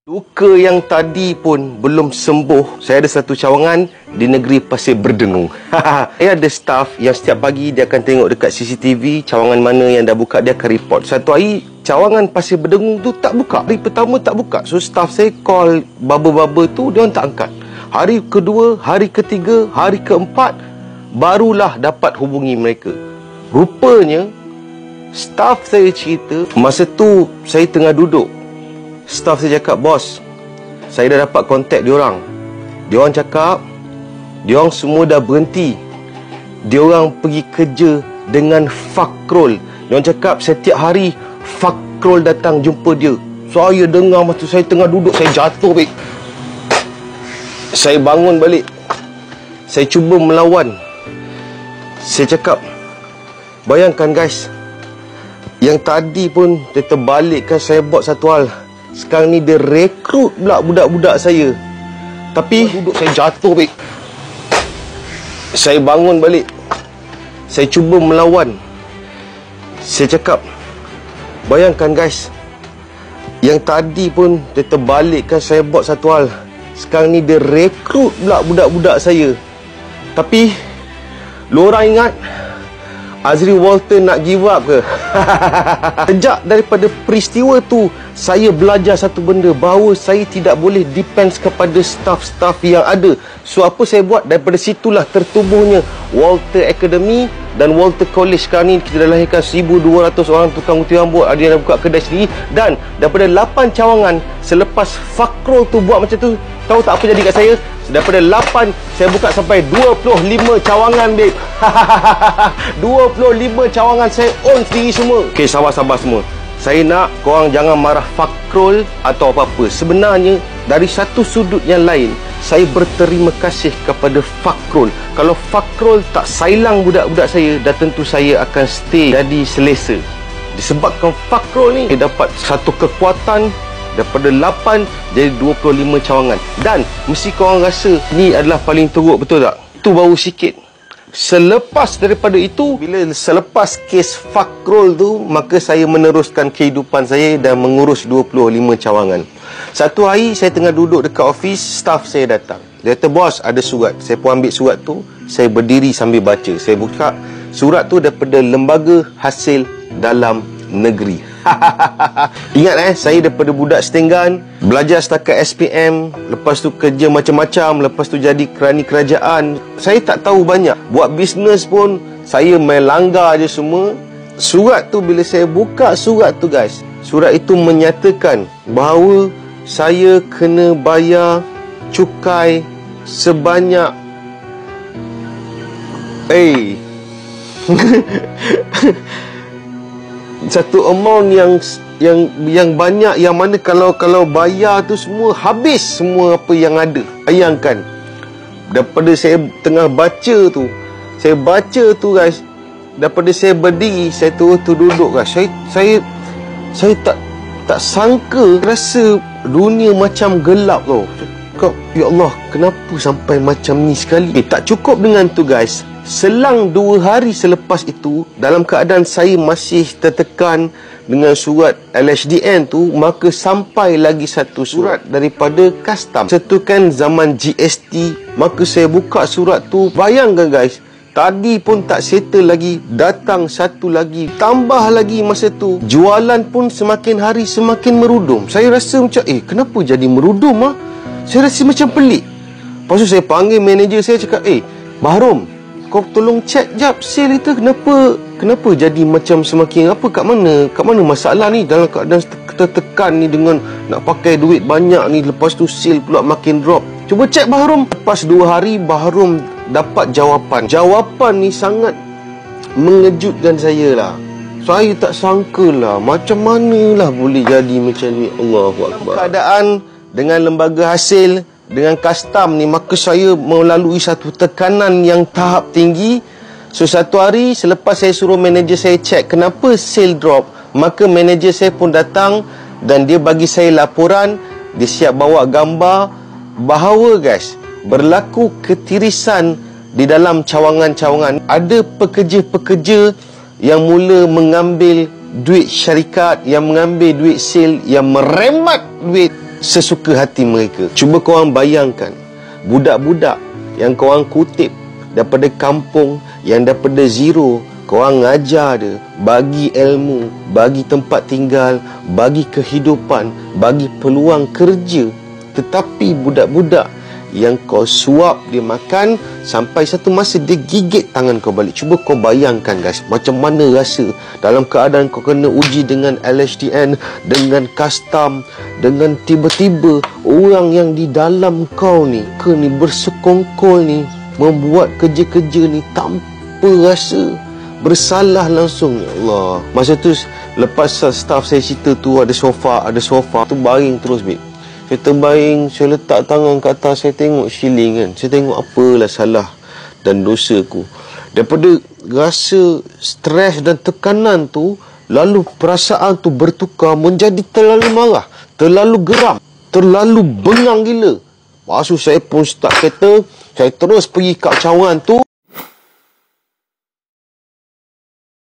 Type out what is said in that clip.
Luka yang tadi pun belum sembuh. Saya ada satu cawangan di negeri Pasir Berdengung. Saya ada staff yang setiap pagi dia akan tengok dekat CCTV cawangan mana yang dah buka, dia akan report. Satu hari cawangan Pasir Berdengung tu tak buka. Hari pertama tak buka. So staff saya call baba-baba tu, dia orang tak angkat. Hari kedua, hari ketiga, hari keempat barulah dapat hubungi mereka. Rupanya staff saya cerita, masa tu saya tengah duduk. Staff saya cakap, bos, saya dah dapat kontak diorang. Diorang cakap, diorang semua dah berhenti. Diorang pergi kerja dengan Fakrul. Diorang cakap setiap hari Fakrul datang jumpa dia. Saya dengar masa saya tengah duduk, saya jatuh, baik. Saya bangun balik. Saya cuba melawan. Saya cakap, bayangkan guys, yang tadi pun dia terbalikkan saya buat satu hal. Sekarang ni dia rekrut pula budak-budak saya. Tapi duduk saya jatuh, baik. Saya bangun balik. Saya cuba melawan. Saya cakap, bayangkan guys, yang tadi pun dia terbalikkan saya buat satu hal. Sekarang ni dia rekrut pula budak-budak saya. Tapi lu orang ingat Azri Walter nak give up ke? Sejak daripada peristiwa tu, saya belajar satu benda, bahawa saya tidak boleh depends kepada staff-staff yang ada. So apa saya buat? Daripada situlah tertubuhnya Walter Academy dan Walter College. Sekarang ni kita dah lahirkan 1,200 orang tukang gunting rambut. Ada yang dah buka kedai sendiri. Dan daripada 8 cawangan, selepas Fakrul tu buat macam tu, tahu tak apa jadi kat saya? Daripada 8, saya buka sampai 25 cawangan, babe. 25 cawangan saya own sendiri semua. Okay, sabar-sabar semua. Saya nak korang jangan marah Fakrul atau apa-apa. Sebenarnya, dari satu sudut yang lain, saya berterima kasih kepada Fakrul. Kalau Fakrul tak sailang budak-budak saya, dah tentu saya akan stay jadi selesa. Disebabkan Fakrul ni, dia dapat satu kekuatan daripada 8 jadi 25 cawangan. Dan mesti korang rasa ni adalah paling teruk, betul tak? Itu baru sikit. Selepas daripada itu, selepas kes Fakrul tu, maka saya meneruskan kehidupan saya dan mengurus 25 cawangan. Satu hari saya tengah duduk dekat office, staff saya datang. Dia kata, bos, ada surat. Saya pun ambil surat tu, saya berdiri sambil baca. Saya buka surat tu daripada Lembaga Hasil Dalam Negeri. Ingat saya daripada budak setinggan, belajar setakat SPM, lepas tu kerja macam-macam, lepas tu jadi kerani kerajaan. Saya tak tahu banyak. Buat bisnes pun saya main langgar je semua. Surat tu, bila saya buka surat tu guys, surat itu menyatakan bahawa saya kena bayar cukai sebanyak satu amount yang banyak, yang mana kalau bayar tu semua habis semua apa yang ada. Bayangkan, daripada saya tengah baca tu, guys, daripada saya berdiri, saya terus duduk guys, saya tak sangka, rasa dunia macam gelap tau. Ya Allah, kenapa sampai macam ni sekali? Tak cukup dengan tu guys. Selang 2 hari selepas itu, dalam keadaan saya masih tertekan dengan surat LHDN tu, maka sampai lagi satu surat daripada custom. Setukan zaman GST. Maka saya buka surat tu. Bayangkan guys, tadi pun tak settle lagi, datang satu lagi, tambah lagi masa tu. Jualan pun semakin hari semakin merudum. Saya rasa macam, kenapa jadi merudum? Saya rasa macam pelik. Lepas tu saya panggil manager saya, cakap, Bahrom, kau tolong cek jap sale itu, kenapa jadi macam semakin apa, kat mana masalah ni, dalam keadaan tertekan ni dengan nak pakai duit banyak ni, lepas tu sale pula makin drop. Cuba cek Bahrom. Lepas 2 hari Bahrom dapat jawapan. Jawapan ni sangat mengejutkan saya lah. Saya tak sangka lah, macam manalah boleh jadi macam ni. Allahu Akbar. Keadaan dengan lembaga hasil, dengan custom ni, maka saya melalui satu tekanan yang tahap tinggi. So satu hari selepas saya suruh manager saya cek kenapa sale drop, maka manager saya pun datang dan dia bagi saya laporan. Dia siap bawa gambar bahawa guys, berlaku ketirisan di dalam cawangan-cawangan. Ada pekerja-pekerja yang mula mengambil duit syarikat, yang mengambil duit sale, yang merembat duit sesuka hati mereka. Cuba korang bayangkan, budak-budak yang korang kutip daripada kampung, yang daripada zero, korang ngajar dia, bagi ilmu, bagi tempat tinggal, bagi kehidupan, bagi peluang kerja. Tetapi budak-budak yang kau suap dia makan, sampai satu masa dia gigit tangan kau balik. Cuba kau bayangkan guys, macam mana rasa dalam keadaan kau kena uji dengan LHDN, dengan custom, dengan tiba-tiba orang yang di dalam kau ni bersekongkol ni, membuat kerja-kerja ni tanpa rasa bersalah langsung. Ya Allah, masa tu lepas staff saya cerita tu, ada sofa tu baring terus babe. Saya terbaring, saya letak tangan ke atas, saya tengok shilling kan. Saya tengok apalah salah dan dosaku. Daripada rasa stres dan tekanan tu, lalu perasaan tu bertukar menjadi terlalu marah, terlalu geram, terlalu bengang gila. Lepas tu saya pun start kereta, saya terus pergi kat cawangan tu.